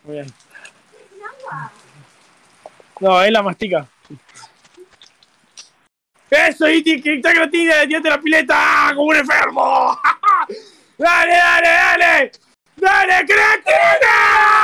Muy bien. No, él la mastica. ¡Eso, Iti! ¡Que está creatina! ¡Tírate la pileta! ¡Como un enfermo! ¡Dale, dale, dale! ¡Dale, creatina!